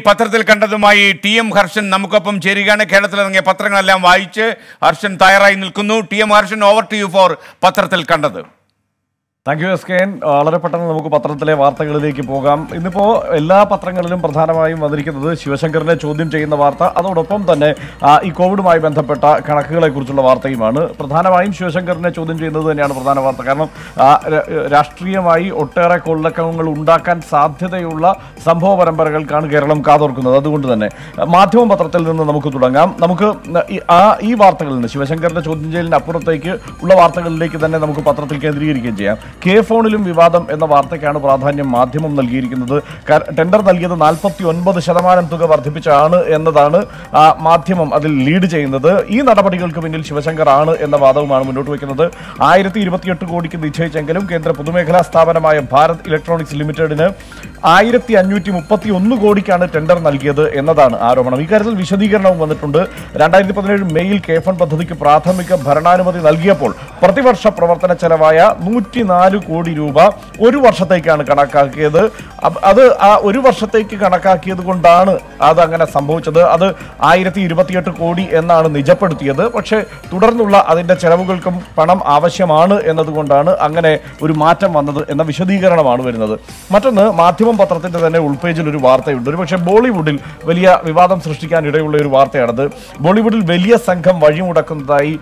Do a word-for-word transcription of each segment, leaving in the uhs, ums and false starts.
പത്രത്തിൽ കണ്ടതുമായി T M Harshan നമുക്കൊപ്പം ചേരുകയാണ്. കേരളത്തിലിറങ്ങിയ പത്രങ്ങളെല്ലാം വായിച്ച് ഹർഷൻ തയ്യാറായി നിൽക്കുന്നു. T M Harshan, over to you for പത്രത്തിൽ കണ്ടത്. Thank you S K N. വളരെ പെട്ടെന്ന് നമുക്ക് പത്രത്തിലെ വാർത്തകളിലേക്ക് പോകാം. ഇന്നിപ്പോൾ എല്ലാ പത്രങ്ങളിലും പ്രധാനമായും വന്നിരിക്കുന്നത് ശിവശങ്കറിനെ ചോദ്യം ചെയ്യുന്ന വാർത്ത, അതോടൊപ്പം തന്നെ ഈ കോവിഡുമായി ബന്ധപ്പെട്ട കണക്കുകളെക്കുറിച്ചുള്ള വാർത്തയുമാണ്. പ്രധാനമായും ശിവശങ്കറിനെ ചോദ്യം ചെയ്യുന്നത് തന്നെയാണ് പ്രധാന വാർത്ത. കാരണം രാഷ്ട്രീയമായി ഒട്ടേറെ കൊള്ളക്കങ്ങൾ ഉണ്ടാക്കാൻ സാധ്യതയുള്ള സംഭവ പരമ്പരകൾക്കാണ് കേരളം കാതോർക്കുന്നത്. അതുകൊണ്ട് തന്നെ മാധ്യമ പത്രത്തിൽ നിന്ന് നമുക്ക് തുടങ്ങാം. നമുക്ക് ആ ഈ വാർത്തകളിൽ നിന്ന് ശിവശങ്കറിന്റെ ചോദ്യം ചെയ്യലിന് അപ്പുറത്തേക്ക് ഉള്ള വാർത്തകളിലേക്ക് തന്നെ നമുക്ക് പത്രത്തിൽ കേന്ദ്രീകരിക്കുകയും ചെയ്യാം. കെ ഫോണിലും വിവാദം എന്ന വാർത്തയ്ക്കാണ് പ്രാധാന്യം മാധ്യമം നൽകിയിരിക്കുന്നത്. ടെൻഡർ നൽകിയത് നാൽപ്പത്തി ഒൻപത് ശതമാനം തുക വർദ്ധിപ്പിച്ചാണ് എന്നതാണ് മാധ്യമം അതിൽ ലീഡ് ചെയ്യുന്നത്. ഈ നടപടികൾക്ക് പിന്നിൽ ശിവശങ്കർ ആണ് എന്ന വാദവുമാണ് മുന്നോട്ട് വയ്ക്കുന്നത്. ആയിരത്തി ഇരുപത്തിയെട്ട് കോടിക്ക് നിശ്ചയിച്ചെങ്കിലും കേന്ദ്ര പൊതുമേഖലാ സ്ഥാപനമായ ഭാരത് ഇലക്ട്രോണിക്സ് ലിമിറ്റഡിന് ആയിരത്തി അഞ്ഞൂറ്റി മുപ്പത്തി ഒന്ന് കോടിക്കാണ് ടെൻഡർ നൽകിയത് എന്നതാണ് ആരോപണം. ഇക്കാര്യത്തിൽ വിശദീകരണവും വന്നിട്ടുണ്ട്. രണ്ടായിരത്തി പതിനേഴ് മെയ്യിൽ കെ ഫോൺ പദ്ധതിക്ക് പ്രാഥമിക ഭരണാനുമതി നൽകിയപ്പോൾ പ്രതിവർഷ പ്രവർത്തന ചെലവായ നൂറ്റി നാല് കോടി രൂപ ഒരു വർഷത്തേക്കാണ് കണക്കാക്കിയത്. അത് ആ ഒരു വർഷത്തേക്ക് കണക്കാക്കിയത് കൊണ്ടാണ് അത് അങ്ങനെ സംഭവിച്ചത്. അത് ആയിരത്തി ഇരുപത്തിയെട്ട് കോടി എന്നാണ് നിജപ്പെടുത്തിയത്. പക്ഷേ തുടർന്നുള്ള അതിൻ്റെ ചെലവുകൾക്കും പണം ആവശ്യമാണ് എന്നതുകൊണ്ടാണ് അങ്ങനെ ഒരു മാറ്റം വന്നത് എന്ന വിശദീകരണമാണ് വരുന്നത്. മറ്റൊന്ന്, മാധ്യമ പത്രത്തിന്റെ തന്നെ ഉൾപേജിൽ ഒരു വാർത്തയുണ്ട്. ഒരു പക്ഷേ ബോളിവുഡിൽ വലിയ വിവാദം സൃഷ്ടിക്കാൻ ഇടയുള്ള ഒരു വാർത്തയാണത്. ബോളിവുഡിൽ വലിയ സംഘം വഴിമുടക്കുന്നതായി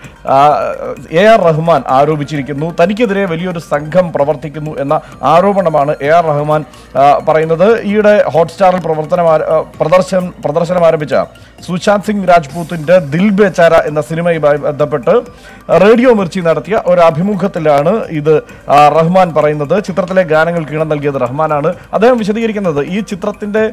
എ ആർ റഹ്മാൻ ആരോപിച്ചിരിക്കുന്നു. തനിക്കെതിരെ വലിയൊരു സംഘം പ്രവർത്തിക്കുന്നു എന്ന ആരോപണമാണ് എ ആർ റഹ്മാൻ പറയുന്നത്. ഈയിടെ ഹോട്ട്സ്റ്റാറിൽ പ്രവർത്തനം പ്രദർശനം പ്രദർശനം ആരംഭിച്ച സുശാന്ത് സിംഗ് രാജ്പൂത്തിന്റെ ദിൽ ബേചാര എന്ന സിനിമയുമായി ബന്ധപ്പെട്ട് റേഡിയോ മിർച്ചി നടത്തിയ ഒരു അഭിമുഖത്തിലാണ് ഇത് റഹ്മാൻ പറയുന്നത്. ചിത്രത്തിലെ ഗാനങ്ങൾക്ക് ഈണം നൽകിയത് റഹ്മാനാണ്. അദ്ദേഹം വിശദീകരിക്കുന്നത് ഈ ചിത്രത്തിന്റെ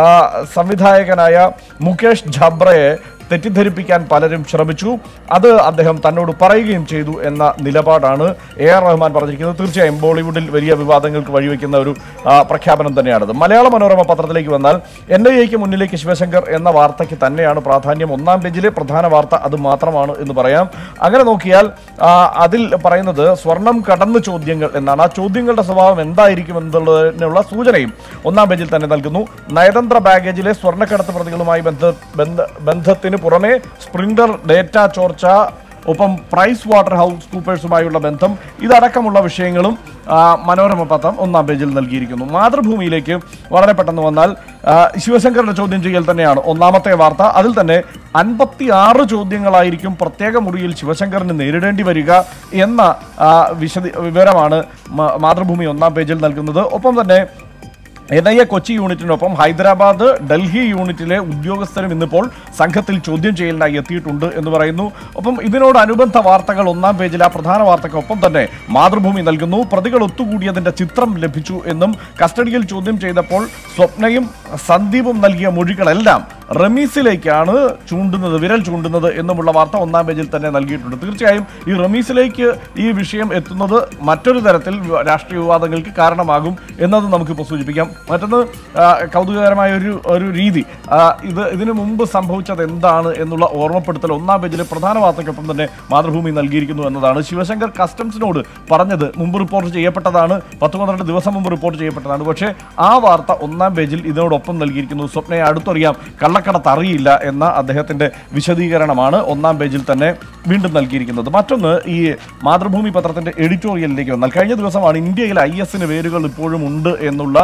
സംവിധായകനായ മുകേഷ് ഝബ്രയെ തെറ്റിദ്ധരിപ്പിക്കാൻ പലരും ശ്രമിച്ചു. അത് അദ്ദേഹം തന്നോട് പറയുകയും ചെയ്തു എന്ന നിലപാടാണ് എ ആർ റഹ്മാൻ പറഞ്ഞിരിക്കുന്നത്. തീർച്ചയായും ബോളിവുഡിൽ വലിയ വിവാദങ്ങൾക്ക് വഴിവെക്കുന്ന ഒരു പ്രഖ്യാപനം തന്നെയാണത്. മലയാള മനോരമ പത്രത്തിലേക്ക് വന്നാൽ എൻ ഐ എക്ക് മുന്നിലേക്ക് ശിവശങ്കർ എന്ന വാർത്തയ്ക്ക് തന്നെയാണ് പ്രാധാന്യം. ഒന്നാം പേജിലെ പ്രധാന വാർത്ത അത് മാത്രമാണ് എന്ന് പറയാം. അങ്ങനെ നോക്കിയാൽ അതിൽ പറയുന്നത് സ്വർണം കടന്നു ചോദ്യങ്ങൾ എന്നാണ്. ആ ചോദ്യങ്ങളുടെ സ്വഭാവം എന്തായിരിക്കും എന്നുള്ളതിനുള്ള സൂചനയും ഒന്നാം പേജിൽ തന്നെ നൽകുന്നു. നയതന്ത്ര ബാഗേജിലെ സ്വർണ്ണക്കടത്ത് പ്രതികളുമായി ബന്ധ ബന്ധത്തിന് പുറമെ സ്പ്രിംഗ്ലർ ഡേറ്റ ചോർച്ച, ഒപ്പം പ്രൈസ് വാട്ടർ ഹൗസ് കൂപ്പേഴ്സുമായുള്ള ബന്ധം, ഇതടക്കമുള്ള വിഷയങ്ങളും മനോരമ പത്രം ഒന്നാം പേജിൽ നൽകിയിരിക്കുന്നു. മാതൃഭൂമിയിലേക്ക് വളരെ പെട്ടെന്ന് വന്നാൽ ശിവശങ്കറിന്റെ ചോദ്യം ചെയ്യൽ തന്നെയാണ് ഒന്നാമത്തെ വാർത്ത. അതിൽ തന്നെ അൻപത്തി ആറ് ചോദ്യങ്ങളായിരിക്കും പ്രത്യേക മുറിയിൽ ശിവശങ്കറിന് നേരിടേണ്ടി വരിക എന്ന വിശദ വിവരമാണ് മാതൃഭൂമി ഒന്നാം പേജിൽ നൽകുന്നത്. ഒപ്പം തന്നെ എൻ ഐ എ കൊച്ചി യൂണിറ്റിനൊപ്പം ഹൈദരാബാദ്, ഡൽഹി യൂണിറ്റിലെ ഉദ്യോഗസ്ഥരും ഇന്നിപ്പോൾ സംഘത്തിൽ ചോദ്യം ചെയ്യലിനായി എത്തിയിട്ടുണ്ട് എന്ന് പറയുന്നു. ഒപ്പം ഇതിനോടനുബന്ധ വാർത്തകൾ ഒന്നാം പേജിൽ ആ പ്രധാന വാർത്തയ്ക്കൊപ്പം തന്നെ മാതൃഭൂമി നൽകുന്നു. പ്രതികൾ ഒത്തുകൂടിയതിന്റെ ചിത്രം ലഭിച്ചു എന്നും കസ്റ്റഡിയിൽ ചോദ്യം ചെയ്തപ്പോൾ സ്വപ്നയും സന്ദീപും നൽകിയ മൊഴികളെല്ലാം റമീസിലേക്കാണ് ചൂണ്ടുന്നത്, വിരൽ ചൂണ്ടുന്നത് എന്നുമുള്ള വാർത്ത ഒന്നാം പേജിൽ തന്നെ നൽകിയിട്ടുണ്ട്. തീർച്ചയായും ഈ റമീസിലേക്ക് ഈ വിഷയം എത്തുന്നത് മറ്റൊരു തരത്തിൽ രാഷ്ട്രീയ വിവാദങ്ങൾക്ക് കാരണമാകും എന്നത് നമുക്കിപ്പോൾ സൂചിപ്പിക്കാം. മറ്റൊന്ന്, കൗതുകകരമായ ഒരു ഒരു രീതി, ഇത് ഇതിനു മുമ്പ് സംഭവിച്ചത് എന്താണ് എന്നുള്ള ഓർമ്മപ്പെടുത്തൽ ഒന്നാം പേജിലെ പ്രധാന വാർത്തയ്ക്കൊപ്പം തന്നെ മാതൃഭൂമി നൽകിയിരിക്കുന്നു എന്നതാണ്. ശിവശങ്കർ കസ്റ്റംസിനോട് പറഞ്ഞത് മുമ്പ് റിപ്പോർട്ട് ചെയ്യപ്പെട്ടതാണ്, പത്ത് പന്ത്രണ്ട് ദിവസം മുമ്പ് റിപ്പോർട്ട് ചെയ്യപ്പെട്ടതാണ്. പക്ഷേ ആ വാർത്ത ഒന്നാം പേജിൽ ഇതിനോടൊപ്പം നൽകിയിരിക്കുന്നു. സ്വപ്നയെ അടുത്തറിയാം, കള്ളക്കടത്ത് അറിയില്ല എന്ന അദ്ദേഹത്തിന്റെ വിശദീകരണമാണ് ഒന്നാം പേജിൽ തന്നെ വീണ്ടും നൽകിയിരിക്കുന്നത്. മറ്റൊന്ന്, ഈ മാതൃഭൂമി പത്രത്തിന്റെ എഡിറ്റോറിയലിലേക്ക് വന്നാൽ കഴിഞ്ഞ ദിവസമാണ് ഇന്ത്യയിൽ ഐ എസിന് വേരുകൾ ഇപ്പോഴും ഉണ്ട് എന്നുള്ള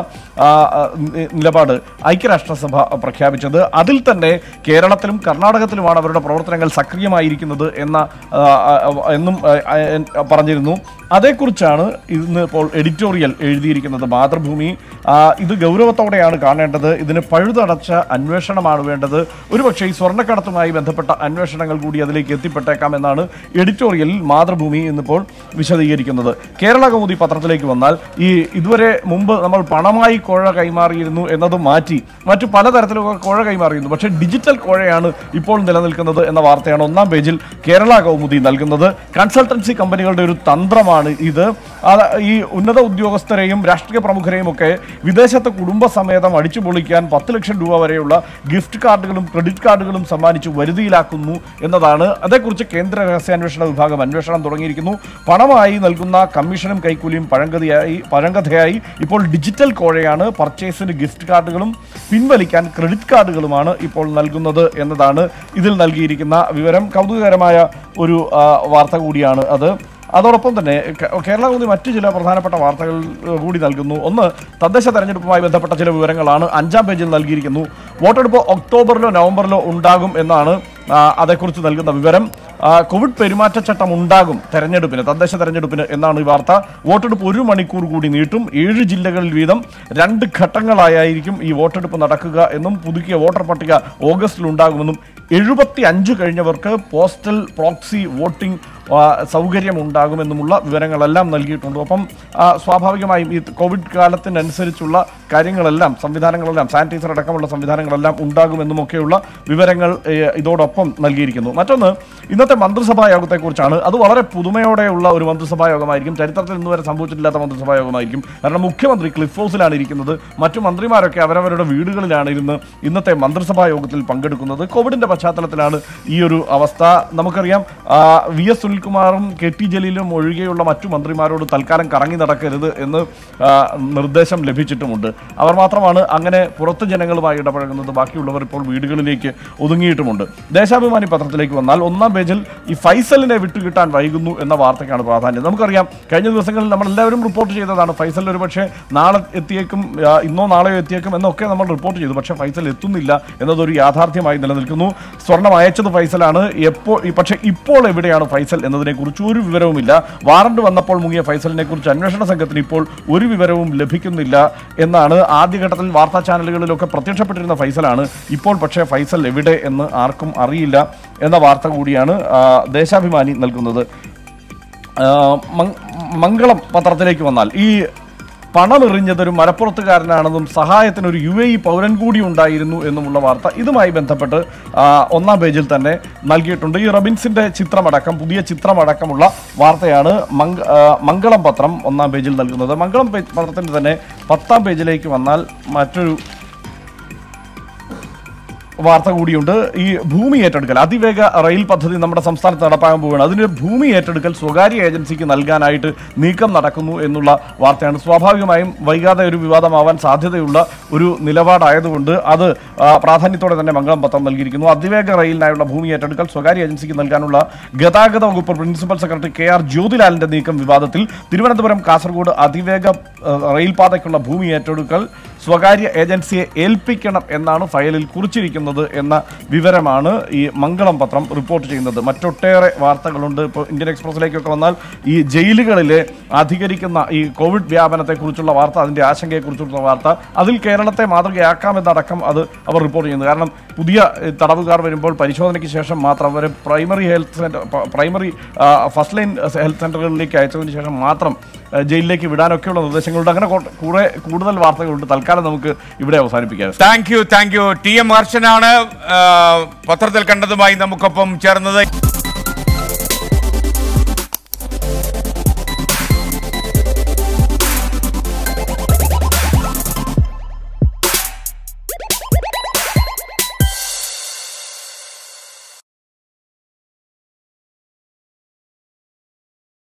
നിലപാട് ഐക്യരാഷ്ട്രസഭ പ്രഖ്യാപിച്ചത്. അതിൽ തന്നെ കേരളത്തിലും കർണാടകത്തിലുമാണ് അവരുടെ പ്രവർത്തനങ്ങൾ സക്രിയമായിരിക്കുന്നത് എന്ന എന്നും പറഞ്ഞിരുന്നു. അതേക്കുറിച്ചാണ് ഇന്ന് ഇപ്പോൾ എഡിറ്റോറിയൽ എഴുതിയിരിക്കുന്നത് മാതൃഭൂമി. ഇത് ഗൗരവത്തോടെയാണ് കാണേണ്ടത്. ഇതിന് പഴുതടച്ച അന്വേഷണമാണ് വേണ്ടത്. ഒരുപക്ഷെ ഈ സ്വർണ്ണക്കടത്തുമായി ബന്ധപ്പെട്ട അന്വേഷണങ്ങൾ കൂടി അതിലേക്ക് എത്തിപ്പെട്ടേക്കാം എന്നാണ് എഡിറ്റോറിയലിൽ മാതൃഭൂമി ഇന്നിപ്പോൾ വിശദീകരിക്കുന്നത്. കേരള കൗമുദി പത്രത്തിലേക്ക് വന്നാൽ ഈ ഇതുവരെ മുമ്പ് നമ്മൾ പണമായി കോഴ കൈമാറിയിരുന്നു എന്നത് മാറ്റി മറ്റു പലതരത്തിലൊക്കെ കോഴ കൈമാറിയിരുന്നു. പക്ഷേ ഡിജിറ്റൽ കോഴയാണ് ഇപ്പോൾ നിലനിൽക്കുന്നത് എന്ന വാർത്തയാണ് ഒന്നാം പേജിൽ കേരള കൗമുദി നൽകുന്നത്. കൺസൾട്ടൻസി കമ്പനികളുടെ ഒരു തന്ത്രമാണ് പണമാണ് ഇത്. ഈ ഉന്നത ഉദ്യോഗസ്ഥരെയും രാഷ്ട്രീയ പ്രമുഖരെയും ഒക്കെ വിദേശത്ത് കുടുംബസമേതം അടിച്ചു പൊളിക്കാൻ പത്ത് ലക്ഷം രൂപ വരെയുള്ള ഗിഫ്റ്റ് കാർഡുകളും ക്രെഡിറ്റ് കാർഡുകളും സമ്മാനിച്ച് വരുതിയിലാക്കുന്നു എന്നതാണ്. അതേക്കുറിച്ച് കേന്ദ്ര രഹസ്യാന്വേഷണ വിഭാഗം അന്വേഷണം തുടങ്ങിയിരിക്കുന്നു. പണമായി നൽകുന്ന കമ്മീഷനും കൈക്കൂലിയും പഴങ്കഥയായി പഴങ്കഥയായി ഇപ്പോൾ ഡിജിറ്റൽ കോഴയാണ്. പർച്ചേസിന് ഗിഫ്റ്റ് കാർഡുകളും പിൻവലിക്കാൻ ക്രെഡിറ്റ് കാർഡുകളുമാണ് ഇപ്പോൾ നൽകുന്നത് എന്നതാണ് ഇതിൽ നൽകിയിരിക്കുന്ന വിവരം. കൗതുകകരമായ ഒരു വാർത്ത കൂടിയാണ് അത്. അതോടൊപ്പം തന്നെ കേരള കൂടി മറ്റു ചില പ്രധാനപ്പെട്ട വാർത്തകൾ കൂടി നൽകുന്നു. ഒന്ന്, തദ്ദേശ തെരഞ്ഞെടുപ്പുമായി ബന്ധപ്പെട്ട ചില വിവരങ്ങളാണ് അഞ്ചാം പേജിൽ നൽകിയിരിക്കുന്നു. വോട്ടെടുപ്പ് ഒക്ടോബറിലോ നവംബറിലോ ഉണ്ടാകും എന്നാണ് അതേക്കുറിച്ച് നൽകുന്ന വിവരം. കോവിഡ് പെരുമാറ്റച്ചട്ടം ഉണ്ടാകും തെരഞ്ഞെടുപ്പിന്, തദ്ദേശ തെരഞ്ഞെടുപ്പിന് എന്നാണ് ഈ വാർത്ത. വോട്ടെടുപ്പ് ഒരു മണിക്കൂർ കൂടി നീട്ടും. ഏഴ് ജില്ലകളിൽ വീതം രണ്ട് ഘട്ടങ്ങളായിരിക്കും ഈ വോട്ടെടുപ്പ് നടക്കുക എന്നും പുതുക്കിയ വോട്ടർ പട്ടിക ഓഗസ്റ്റിൽ ഉണ്ടാകുമെന്നും എഴുപത്തി അഞ്ച് കഴിഞ്ഞവർക്ക് പോസ്റ്റൽ പ്രോക്സി വോട്ടിംഗ് സൗകര്യം ഉണ്ടാകുമെന്നുമുള്ള വിവരങ്ങളെല്ലാം നൽകിയിട്ടുണ്ട്. അപ്പം സ്വാഭാവികമായും ഈ കോവിഡ് കാലത്തിനനുസരിച്ചുള്ള കാര്യങ്ങളെല്ലാം സംവിധാനങ്ങളെല്ലാം സാനിറ്റൈസർ അടക്കമുള്ള സംവിധാനങ്ങളെല്ലാം ഉണ്ടാകുമെന്നുമൊക്കെയുള്ള വിവരങ്ങൾ ഇതോടൊപ്പം നൽകിയിരിക്കുന്നു. മറ്റൊന്ന്, ഇന്നത്തെ മന്ത്രിസഭാ യോഗത്തെക്കുറിച്ചാണ്. അത് വളരെ പുതുമയോടെയുള്ള ഒരു മന്ത്രിസഭാ യോഗമായിരിക്കും. ചരിത്രത്തിൽ ഇന്ന് വരെ സംഭവിച്ചിട്ടില്ലാത്ത മന്ത്രിസഭാ യോഗമായിരിക്കും. കാരണം മുഖ്യമന്ത്രി ക്ലിഫ് ഹൗസിലാണ് ഇരിക്കുന്നത്. മറ്റു മന്ത്രിമാരൊക്കെ അവരവരുടെ വീടുകളിലാണ് ഇരുന്ന് ഇന്നത്തെ മന്ത്രിസഭാ യോഗത്തിൽ പങ്കെടുക്കുന്നത്. കോവിഡിന്റെ പശ്ചാത്തലത്തിലാണ് ഈ ഒരു അവസ്ഥ. നമുക്കറിയാം, വി എസ് സുനിൽകുമാറും കെ ടി ജലീലും ഒഴികെയുള്ള മറ്റു മന്ത്രിമാരോട് തൽക്കാലം കറങ്ങി നടക്കരുത് എന്ന് നിർദ്ദേശം ലഭിച്ചിട്ടുമുണ്ട്. അവർ മാത്രമാണ് അങ്ങനെ പുറത്ത് ജനങ്ങളുമായി ഇടപഴകുന്നത്. ബാക്കിയുള്ളവർ ഇപ്പോൾ വീടുകളിലേക്ക് ഒതുങ്ങിയിട്ടുമുണ്ട്. ദേശാഭിമാനി പത്രത്തിലേക്ക് വന്നാൽ ഒന്നാം പേജിൽ ഈ ഫൈസലിനെ വിട്ടുകിട്ടാൻ വൈകുന്നു എന്ന വാർത്തയ്ക്കാണ് പ്രാധാന്യം. നമുക്കറിയാം, കഴിഞ്ഞ ദിവസങ്ങളിൽ നമ്മൾ എല്ലാവരും റിപ്പോർട്ട് ചെയ്തതാണ് ഫൈസൽ ഒരു പക്ഷേ നാളെ എത്തിയേക്കും, ഇന്നോ നാളെയോ എത്തിയേക്കും എന്നൊക്കെ നമ്മൾ റിപ്പോർട്ട് ചെയ്തു. പക്ഷേ ഫൈസൽ എത്തുന്നില്ല എന്നതൊരു യാഥാർത്ഥ്യമായി നിലനിൽക്കുന്നു. സ്വർണം അയച്ചത് ഫൈസലാണ്. എപ്പോൾ പക്ഷേ ഇപ്പോൾ എവിടെയാണ് ഫൈസൽ എന്നതിനെക്കുറിച്ച് ഒരു വിവരവുമില്ല. വാറണ്ട് വന്നപ്പോൾ മുങ്ങിയ ഫൈസലിനെ കുറിച്ച് അന്വേഷണ സംഘത്തിന് ഇപ്പോൾ ഒരു വിവരവും ലഭിക്കുന്നില്ല എന്നാണ്. ആദ്യഘട്ടത്തിൽ വാർത്താ ചാനലുകളിലൊക്കെ പ്രത്യക്ഷപ്പെട്ടിരുന്ന ഫൈസലാണ്. ഇപ്പോൾ പക്ഷേ ഫൈസൽ എവിടെ എന്ന് ആർക്കും അറിയില്ല എന്ന വാർത്ത കൂടിയാണ് ദേശാഭിമാനി നൽകുന്നത്. മംഗളം പത്രത്തിലേക്ക് വന്നാൽ ഈ പണമെറിഞ്ഞതൊരു മലപ്പുറത്തുകാരനാണെന്നും സഹായത്തിനൊരു യു എ ഇ പൗരൻ കൂടി ഉണ്ടായിരുന്നു എന്നുമുള്ള വാർത്ത ഇതുമായി ബന്ധപ്പെട്ട് ഒന്നാം പേജിൽ തന്നെ നൽകിയിട്ടുണ്ട്. ഈ റബിൻസിന്റെ ചിത്രമടക്കം പുതിയ ചിത്രമടക്കമുള്ള വാർത്തയാണ് മംഗളം പത്രം ഒന്നാം പേജിൽ നൽകുന്നത്. മംഗളം പത്രത്തിന്റെ തന്നെ പത്താം പേജിലേക്ക് വന്നാൽ മറ്റൊരു വാർത്ത കൂടിയുണ്ട്. ഈ ഭൂമി ഏറ്റെടുക്കൽ, അതിവേഗ റെയിൽ പദ്ധതി നമ്മുടെ സംസ്ഥാനത്ത് നടപ്പാക്കാൻ പോവുകയാണ്. അതിന് ഭൂമി ഏറ്റെടുക്കൽ സ്വകാര്യ ഏജൻസിക്ക് നൽകാനായിട്ട് നീക്കം നടക്കുന്നു എന്നുള്ള വാർത്തയാണ്. സ്വാഭാവികമായും വൈകാതെ ഒരു വിവാദമാവാൻ സാധ്യതയുള്ള ഒരു നിലപാടായതുകൊണ്ട് അത് പ്രാധാന്യത്തോടെ തന്നെ മംഗളം പത്രം നൽകിയിരിക്കുന്നു. അതിവേഗ റെയിലിനായുള്ള ഭൂമി ഏറ്റെടുക്കൽ സ്വകാര്യ ഏജൻസിക്ക് നൽകാനുള്ള ഗതാഗത വകുപ്പ് പ്രിൻസിപ്പൽ സെക്രട്ടറി കെ ആർ ജ്യോതിലാലിന്റെ നീക്കം വിവാദത്തിൽ. തിരുവനന്തപുരം കാസർഗോഡ് അതിവേഗ റെയിൽപാതയ്ക്കുള്ള ഭൂമി ഏറ്റെടുക്കൽ സ്വകാര്യ ഏജൻസിയെ ഏൽപ്പിക്കണം എന്നാണ് ഫയലിൽ കുറിച്ചിരിക്കുന്നത് എന്ന വിവരമാണ് ഈ മംഗളം പത്രം റിപ്പോർട്ട് ചെയ്യുന്നത്. മറ്റൊട്ടേറെ വാർത്തകളുണ്ട്. ഇപ്പോൾ ഇന്ത്യൻ എക്സ്പ്രസിലേക്കൊക്കെ വന്നാൽ ഈ ജയിലുകളിലെ അധികരിക്കുന്ന ഈ കോവിഡ് വ്യാപനത്തെക്കുറിച്ചുള്ള വാർത്ത, അതിൻ്റെ ആശങ്കയെക്കുറിച്ചുള്ള വാർത്ത, അതിൽ കേരളത്തെ മാതൃകയാക്കാമെന്നടക്കം അത് അവർ റിപ്പോർട്ട് ചെയ്യുന്നത്. കാരണം പുതിയ തടവുകാർ വരുമ്പോൾ പരിശോധനയ്ക്ക് ശേഷം മാത്രം അവരെ primary health centre primary first line health സെൻ്ററുകളിലേക്ക് അയച്ചതിന് ശേഷം മാത്രം ജയിലിലേക്ക് വിടാനൊക്കെയുള്ള നിർദ്ദേശങ്ങളുണ്ട്. അങ്ങനെ കുറെ കൂടുതൽ വാർത്തകളുണ്ട്. തൽക്കാലം നമുക്ക് ഇവിടെ അവസാനിപ്പിക്കാം. Thank you thank you T M ഹർഷനാണ് പത്രത്തിൽ കണ്ടതുമായി നമുക്കൊപ്പം ചേർന്നത്.